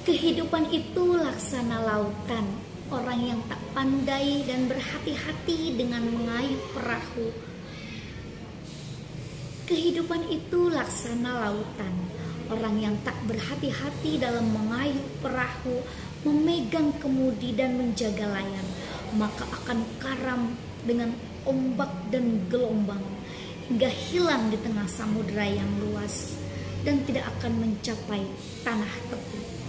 Kehidupan itu laksana lautan, orang yang tak pandai dan berhati-hati dengan mengayuh perahu. Kehidupan itu laksana lautan, orang yang tak berhati-hati dalam mengayuh perahu, memegang kemudi dan menjaga layar, maka akan karam dengan ombak dan gelombang, hingga hilang di tengah samudera yang luas dan tidak akan mencapai tanah tepi.